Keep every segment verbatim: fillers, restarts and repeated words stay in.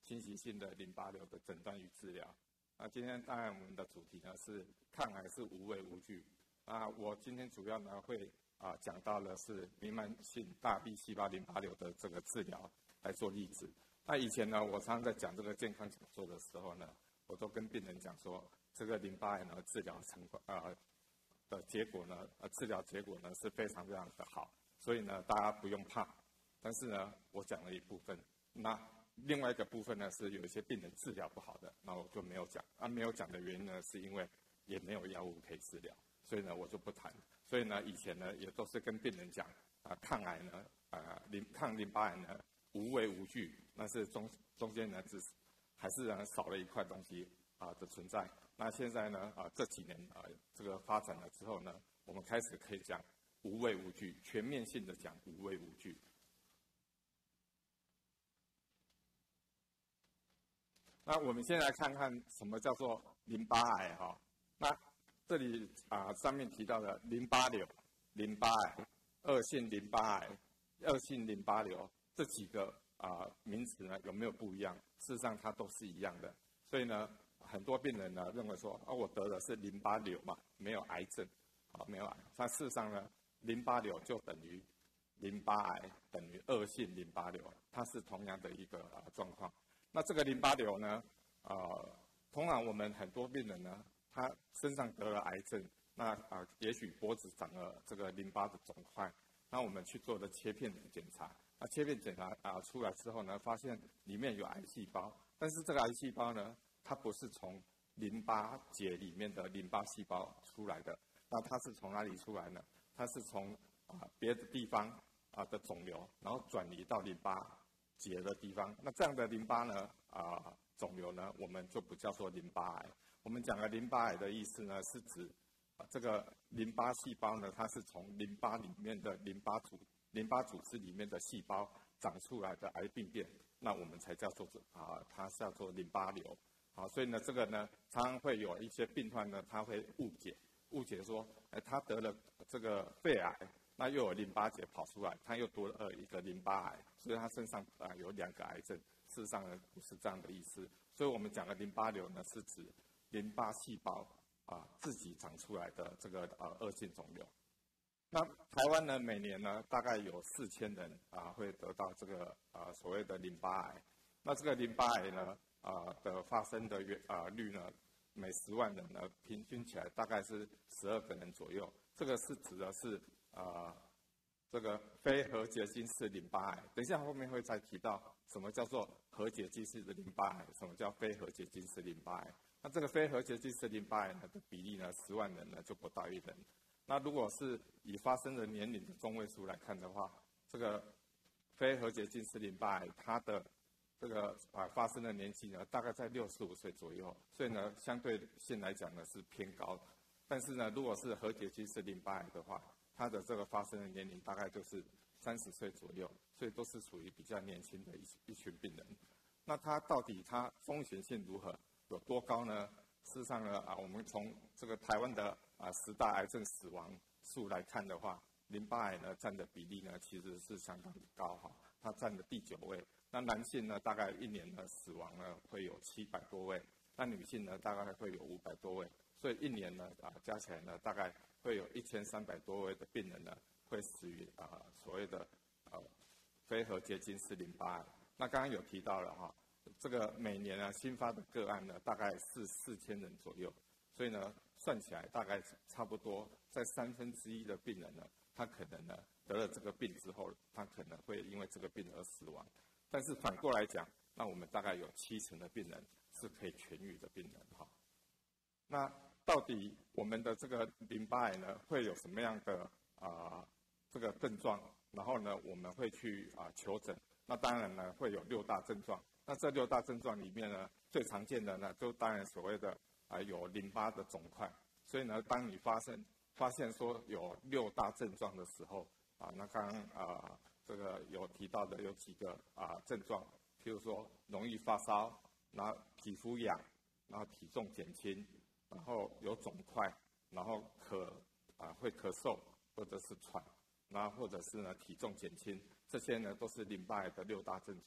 侵袭性的淋巴瘤的诊断与治疗。那今天当然我们的主题呢是抗癌是无畏无惧。啊，我今天主要呢会啊讲到的是弥漫性大 B 细胞淋巴瘤的这个治疗来做例子。那以前呢，我常常在讲这个健康讲座的时候呢，我都跟病人讲说，这个淋巴癌呢治疗成功啊、呃、的结果呢，呃治疗结果呢是非常非常的好，所以呢大家不用怕。但是呢，我讲了一部分，那另外一个部分呢是有一些病人治疗不好的，那我就没有讲。啊，没有讲的原因呢，是因为也没有药物可以治疗，所以呢我就不谈。所以呢，以前呢也都是跟病人讲啊，抗癌呢，啊淋抗淋巴癌呢无畏无惧，但是中中间呢只是还是呢少了一块东西啊的存在。那现在呢啊这几年啊这个发展了之后呢，我们开始可以讲无畏无惧，全面性的讲无畏无惧。那我们先来看看什么叫做淋巴癌哈。那这里啊上面提到的淋巴瘤、淋巴癌、恶性淋巴癌、恶性淋巴瘤这几个啊名词呢有没有不一样？事实上它都是一样的。所以呢，很多病人呢认为说啊我得的是淋巴瘤嘛，没有癌症，啊没有癌。但事实上呢，淋巴瘤就等于淋巴癌，等于恶性淋巴瘤，它是同样的一个啊状况。那这个淋巴瘤呢，呃，通常我们很多病人呢，他身上得了癌症，那啊、呃，也许脖子长了这个淋巴的肿块，那我们去做的切片检查，那切片检查啊、呃、出来之后呢，发现里面有癌细胞，但是这个癌细胞呢，它不是从淋巴结里面的淋巴细胞出来的，那它是从哪里出来呢？它是从啊、呃、别的地方啊、呃、的肿瘤，然后转移到淋巴结的地方，那这样的淋巴呢，啊、呃，肿瘤呢，我们就不叫做淋巴癌。我们讲的淋巴癌的意思呢，是指、呃、这个淋巴细胞呢，它是从淋巴里面的淋巴组、淋巴组织里面的细胞长出来的癌病变，那我们才叫做啊、呃，它叫做淋巴瘤。好，所以呢，这个呢，常常会有一些病患呢，他会误解，误解说，哎，他得了这个肺癌。那又有淋巴结跑出来，他又多了一个淋巴癌，所以他身上啊、呃、有两个癌症。事实上呢不是这样的意思，所以我们讲的淋巴瘤呢是指淋巴细胞啊、呃、自己长出来的这个呃恶性肿瘤。那台湾呢每年呢大概有四千人啊、呃、会得到这个啊、呃、所谓的淋巴癌。那这个淋巴癌呢啊、呃、的发生的啊、呃、率呢，每十万人呢平均起来大概是十二个人左右。这个是指的是啊、呃，这个非核结晶式淋巴癌，等一下后面会再提到什么叫做核结晶式的淋巴癌，什么叫非核结晶式淋巴癌。那这个非核结晶式淋巴癌呢的比例呢，十万人呢就不到一人。那如果是以发生的年龄的中位数来看的话，这个非核结晶式淋巴癌它的这个啊发生的年纪呢，大概在六十五岁左右，所以呢相对性来讲呢是偏高。但是呢，如果是核结晶式淋巴癌的话，它的这个发生的年龄大概就是三十岁左右，所以都是属于比较年轻的一一群病人。那它到底它风险性如何，有多高呢？事实上呢，啊，我们从这个台湾的啊十大癌症死亡数来看的话，淋巴癌呢占的比例呢其实是相当的高哈，它占了第九位。那男性呢，大概一年呢死亡呢会有七百多位，那女性呢大概会有五百多位。所以一年呢，啊，加起来呢，大概会有一千三百多位的病人呢，会死于啊所谓的呃非核结晶式淋巴癌。那刚刚有提到了哈，这个每年呢新发的个案呢，大概是四千人左右。所以呢，算起来大概差不多在三分之一的病人呢，他可能呢得了这个病之后，他可能会因为这个病而死亡。但是反过来讲，那我们大概有七成的病人是可以痊愈的病人哈。那到底我们的这个淋巴癌呢，会有什么样的啊、呃、这个症状？然后呢，我们会去啊、呃、求诊。那当然呢，会有六大症状。那这六大症状里面呢，最常见的呢，就当然所谓的啊、呃、有淋巴的肿块。所以呢，当你发生发现说有六大症状的时候啊、呃，那刚刚啊这个有提到的有几个啊、呃、症状，譬如说容易发烧，然后皮肤痒，然后体重减轻。然后有肿块，然后咳啊、呃、会咳嗽或者是喘，然后或者是呢体重减轻，这些呢都是淋巴癌的六大症状。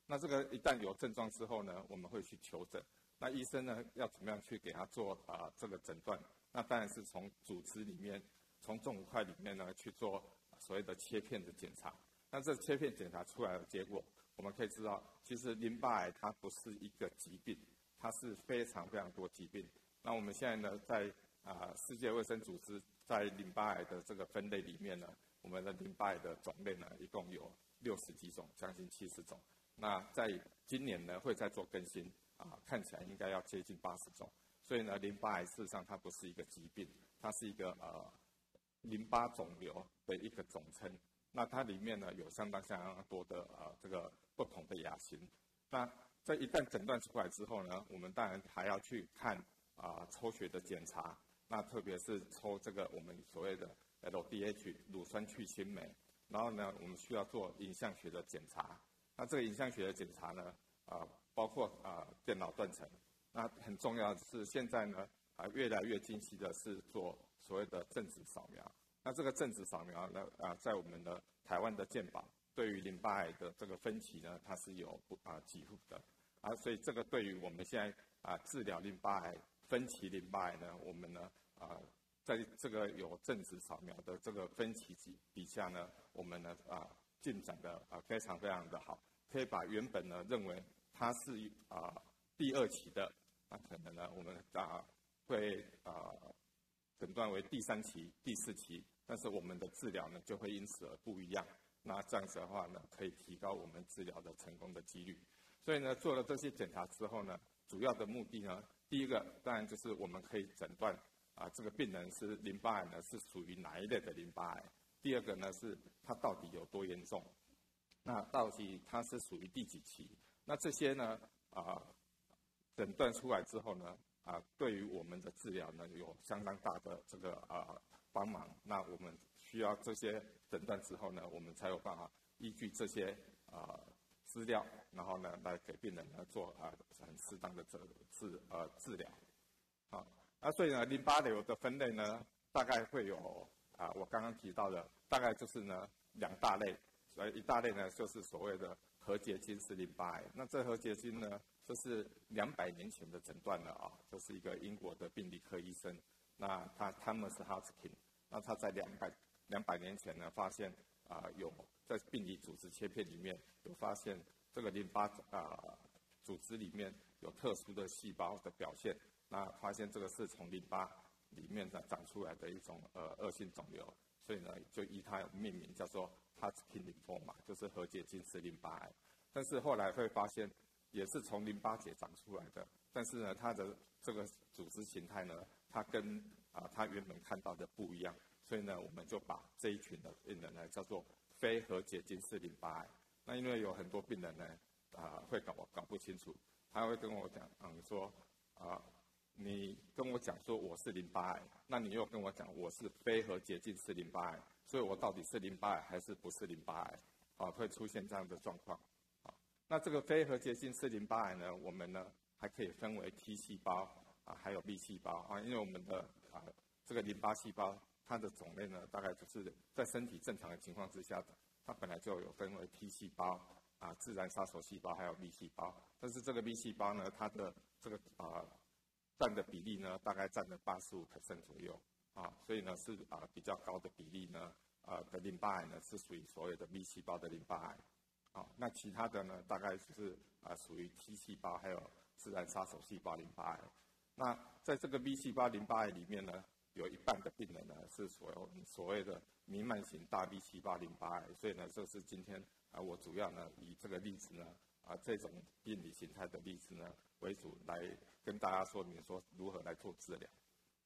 那这个一旦有症状之后呢，我们会去求诊。那医生呢要怎么样去给他做啊、呃、这个诊断？那当然是从组织里面，从纵块里面呢去做所谓的切片的检查。那这切片检查出来的结果，我们可以知道，其实淋巴癌它不是一个疾病，它是非常非常多疾病。那我们现在呢，在啊、呃、世界卫生组织在淋巴癌的这个分类里面呢，我们的淋巴癌的种类呢，一共有六十几种，将近七十种。那在今年呢，会再做更新啊，看起来应该要接近八十种。所以呢，淋巴癌事实上它不是一个疾病，它是一个呃淋巴肿瘤的一个总称。那它里面呢有相当相当多的呃这个不同的亚型。那这一旦诊断出来之后呢，我们当然还要去看啊、呃、抽血的检查。那特别是抽这个我们所谓的 L D H 乳酸去氢酶，然后呢，我们需要做影像学的检查。那这个影像学的检查呢，啊、呃，包括啊、呃、电脑断层。那很重要的是，现在呢啊、呃、越来越精细的是做所谓的正子扫描。那这个正子扫描呢啊、呃，在我们的台湾的健保对于淋巴癌的这个分期呢，它是有啊给付的啊，所以这个对于我们现在啊、呃、治疗淋巴癌分期淋巴癌呢，我们呢啊、呃、在这个有正子扫描的这个分期底下呢，我们呢啊、呃、进展的啊、呃、非常非常的好，可以把原本呢认为它是啊、呃、第二期的，那可能呢我们啊、呃、会啊、呃、诊断为第三期、第四期，但是我们的治疗呢就会因此而不一样。那这样子的话呢，可以提高我们治疗的成功的几率。所以呢，做了这些检查之后呢，主要的目的呢，第一个当然就是我们可以诊断啊，这个病人是淋巴癌呢是属于哪一类的淋巴癌。第二个呢是它到底有多严重，那到底它是属于第几期？那这些呢啊诊断出来之后呢啊，对于我们的治疗呢有相当大的这个啊帮忙。那我们需要这些诊断之后呢，我们才有办法依据这些啊资料，然后呢来给病人呢做啊很适当的治治呃治疗。啊，那所以呢，淋巴瘤的分类呢，大概会有啊，我刚刚提到的，大概就是呢两大类，呃，一大类呢就是所谓的核结晶式淋巴癌。那这核结晶呢，就是两百年前的诊断了啊，这是一个英国的病理科医生，那他 Thomas Hodgkin， 那他在两百两百年前呢，发现啊有在病理组织切片里面有发现这个淋巴啊组织里面有特殊的细胞的表现。那发现这个是从淋巴里面呢长出来的一种呃恶性肿瘤，所以呢就依它命名叫做 Hodgkin lymphoma， 就是核结晶式淋巴癌。但是后来会发现也是从淋巴结长出来的，但是呢它的这个组织形态呢，它跟啊它原本看到的不一样，所以呢我们就把这一群的病人呢叫做非核结晶式淋巴癌。那因为有很多病人呢啊会搞搞不清楚，他会跟我讲嗯说啊。你跟我讲说我是淋巴癌，那你又跟我讲我是非核结晶式淋巴癌，所以我到底是淋巴癌还是不是淋巴癌？啊，会出现这样的状况。啊，那这个非核结晶式淋巴癌呢，我们呢还可以分为 T 细胞啊，还有 B 细胞啊，因为我们的啊这个淋巴细胞它的种类呢，大概就是在身体正常的情况之下，它本来就有分为 T 细胞啊、自然杀手细胞还有 B 细胞，但是这个 B 细胞呢，它的这个啊。占的比例呢，大概占了八十五 percent 左右啊，所以呢是啊比较高的比例呢，呃的淋巴癌呢是属于所谓的 B 细胞的淋巴癌，啊，那其他的呢大概就是啊属于 T 细胞还有自然杀手细胞淋巴癌。那在这个 B 细胞淋巴癌里面呢，有一半的病人呢是所所谓的弥漫型大 B 细胞淋巴癌，所以呢这是今天啊我主要呢以这个例子呢啊这种病理形态的例子呢为主来跟大家说明说如何来做治疗。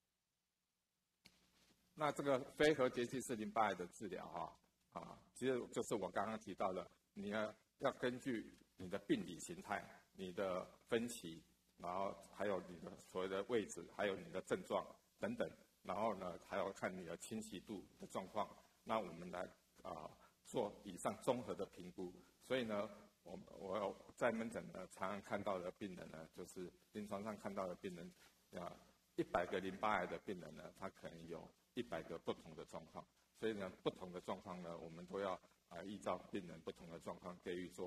那这个非核结晶式淋巴癌的治疗啊，啊，其实就是我刚刚提到的，你呢要根据你的病理形态、你的分期，然后还有你的所谓的位置，还有你的症状等等，然后呢还要看你的侵袭度的状况，那我们来啊做以上综合的评估。所以呢。我我在门诊呢，常常看到的病人呢，就是临床上看到的病人，啊，一百个淋巴癌的病人呢，他可能有一百个不同的状况，所以呢，不同的状况呢，我们都要啊依照病人不同的状况给予做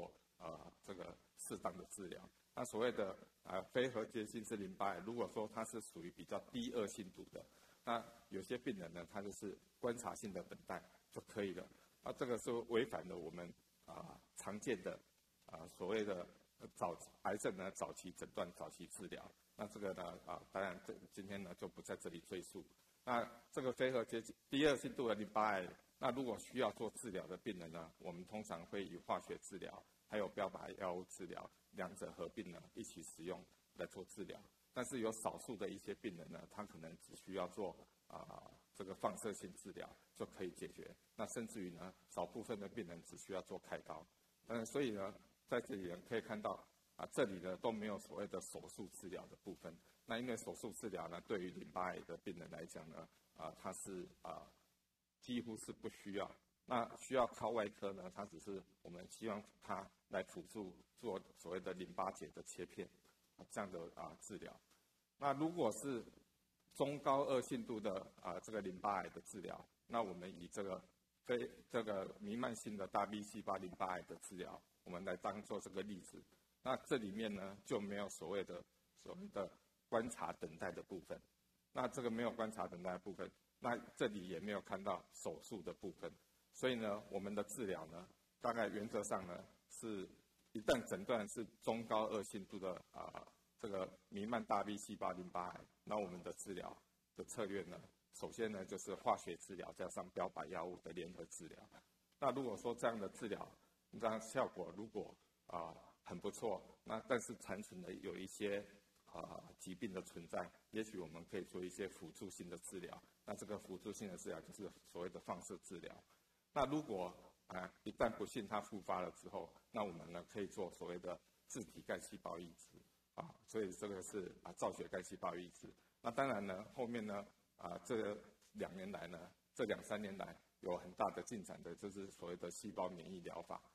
呃这个适当的治疗。那所谓的呃非核结性是淋巴癌，如果说它是属于比较低恶性度的，那有些病人呢，他就是观察性的等待就可以了。那这个是违反了我们啊、呃、常见的啊、呃、所谓的早癌症呢早期诊断、早期治疗。那这个呢啊、呃，当然这今天呢就不在这里赘述。那这个非核结性低恶性度的淋巴癌，那如果需要做治疗的病人呢，我们通常会以化学治疗还有标靶药物治疗两者合并呢一起使用来做治疗。但是有少数的一些病人呢，他可能只需要做啊、呃、这个放射性治疗就可以解决。那甚至于呢，少部分的病人只需要做开刀。嗯，所以呢，在这里可以看到啊，这里呢都没有所谓的手术治疗的部分。那因为手术治疗呢，对于淋巴癌的病人来讲呢，啊，它是啊几乎是不需要。那需要靠外科呢，它只是我们希望它来辅助做所谓的淋巴结的切片这样的啊治疗。那如果是中高恶性度的啊这个淋巴癌的治疗，那我们以这个非这个弥漫性的大 B 细胞淋巴癌的治疗，我们来当做这个例子。那这里面呢就没有所谓的所谓的观察等待的部分。那这个没有观察等待的部分，那这里也没有看到手术的部分。所以呢，我们的治疗呢，大概原则上呢是，一旦诊断是中高恶性度的啊、呃、这个弥漫大 B 细胞淋巴癌，那我们的治疗的策略呢，首先呢就是化学治疗加上标靶药物的联合治疗。那如果说这样的治疗，这样效果如果啊、呃、很不错，那但是残存的有一些啊、呃、疾病的存在，也许我们可以做一些辅助性的治疗。那这个辅助性的治疗就是所谓的放射治疗。那如果啊、呃、一旦不幸它复发了之后，那我们呢可以做所谓的自体干细胞移植啊，所以这个是啊造血干细胞移植。那当然呢，后面呢啊这两年来呢，这两三年来有很大的进展的，就是所谓的细胞免疫疗法。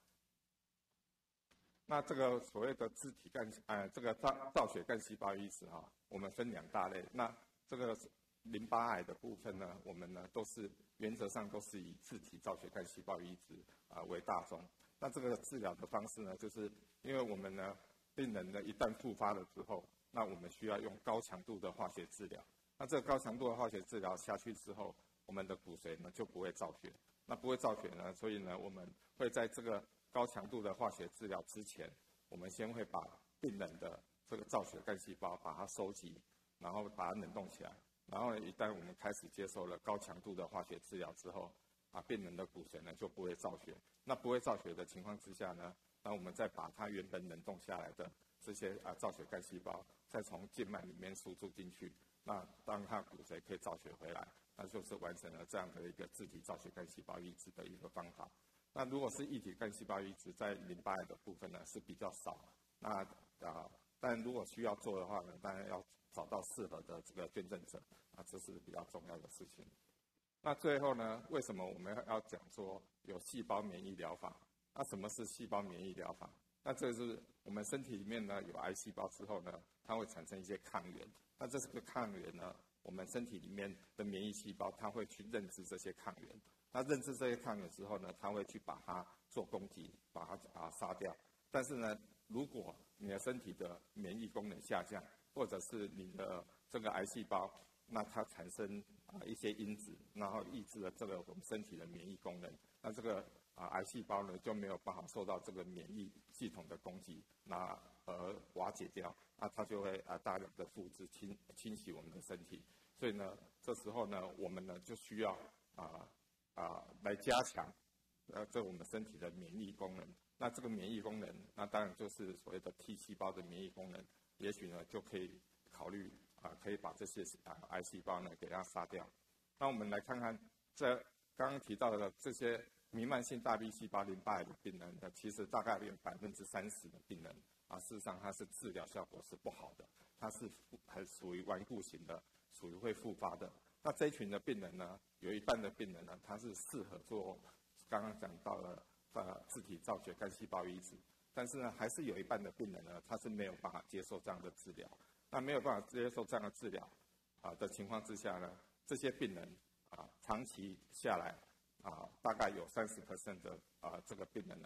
那这个所谓的自体干呃这个造造血干细胞移植啊，我们分两大类。那这个淋巴癌的部分呢，我们呢都是原则上都是以自体造血干细胞移植啊、呃、为大宗。那这个治疗的方式呢，就是因为我们呢病人呢一旦复发了之后，那我们需要用高强度的化学治疗。那这个高强度的化学治疗下去之后，我们的骨髓呢就不会造血。那不会造血呢，所以呢我们会在这个高强度的化学治疗之前，我们先会把病人的这个造血干细胞把它收集，然后把它冷冻起来。然后一旦我们开始接受了高强度的化学治疗之后，啊，病人的骨髓呢就不会造血。那不会造血的情况之下呢，那我们再把它原本冷冻下来的这些啊造血干细胞，再从静脉里面输注进去。那当它骨髓可以造血回来，那就是完成了这样的一个自体造血干细胞移植的一个方法。那如果是异体干细胞移植，在淋巴癌的部分呢是比较少。那啊，但如果需要做的话呢，当然要找到适合的这个捐赠者啊，这是比较重要的事情。那最后呢，为什么我们要讲说有细胞免疫疗法？那什么是细胞免疫疗法？那这是我们身体里面呢有癌细胞之后呢，它会产生一些抗原。那这个抗原呢，我们身体里面的免疫细胞它会去认知这些抗原。那认知这些抗原之后呢，它会去把它做攻击，把它啊杀掉。但是呢，如果你的身体的免疫功能下降，或者是你的这个癌细胞，那它产生啊一些因子，然后抑制了这个我们身体的免疫功能，那这个啊癌细胞呢就没有办法受到这个免疫系统的攻击，那而瓦解掉，那它就会啊大量的复制侵侵袭我们的身体。所以呢，这时候呢，我们呢就需要啊啊来加强呃这我们身体的免疫功能。那这个免疫功能，那当然就是所谓的 T 细胞的免疫功能，也许呢就可以考虑啊，可以把这些啊癌细胞呢给它杀掉。那我们来看看这刚刚提到的这些弥漫性大 B 细胞淋巴癌的病人呢，其实大概有百分之三十的病人啊，事实上它是治疗效果是不好的，它是还属于顽固型的，属于会复发的。那这一群的病人呢，有一半的病人呢，他是适合做刚刚讲到的呃自体造血干细胞移植，但是呢，还是有一半的病人呢，他是没有办法接受这样的治疗。那没有办法接受这样的治疗啊的情况之下呢，这些病人啊长期下来啊，大概有三十 percent 的啊这个病人呢，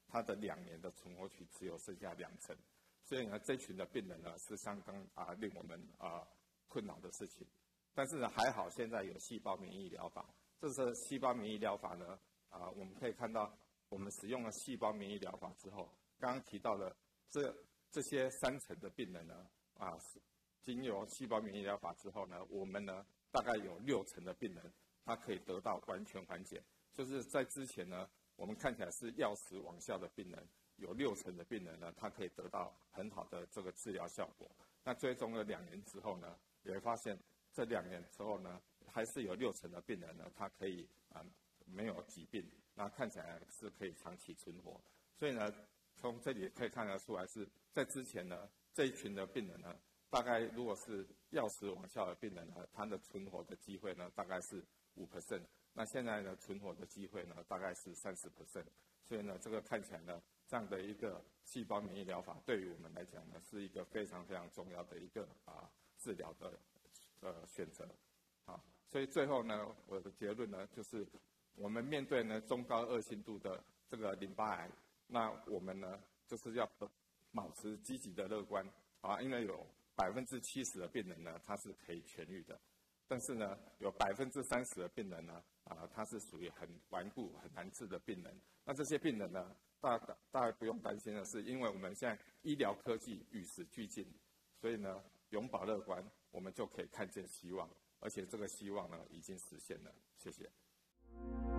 他的两年的存活期只有剩下两成，所以呢，这群的病人呢是相当啊令我们啊困扰的事情。但是呢，还好现在有细胞免疫疗法。这是细胞免疫疗法呢啊，我们可以看到，我们使用了细胞免疫疗法之后，刚刚提到的这这些三成的病人呢啊，经由细胞免疫疗法之后呢，我们呢大概有六成的病人他可以得到完全缓解。就是在之前呢，我们看起来是药食网效的病人，有六成的病人呢，他可以得到很好的这个治疗效果。那追踪了两年之后呢，也会发现这两年之后呢，还是有六成的病人呢，他可以啊、呃、没有疾病，那看起来是可以长期存活。所以呢，从这里可以看得出来是在之前呢，这一群的病人呢，大概如果是药食网效的病人呢，他的存活的机会呢，大概是五 percent。那现在呢，存活的机会呢，大概是三十 percent。所以呢，这个看起来呢，这样的一个细胞免疫疗法对于我们来讲呢，是一个非常非常重要的一个啊治疗的呃选择。啊，所以最后呢，我的结论呢，就是我们面对呢中高恶性度的这个淋巴癌，那我们呢就是要保持积极的乐观啊，因为有百分之七十的病人呢，他是可以痊愈的。但是呢，有百分之三十的病人呢，啊，他是属于很顽固、很难治的病人。那这些病人呢，大大家不用担心的是，因为我们现在医疗科技与时俱进，所以呢，永葆乐观，我们就可以看见希望，而且这个希望呢，已经实现了。谢谢。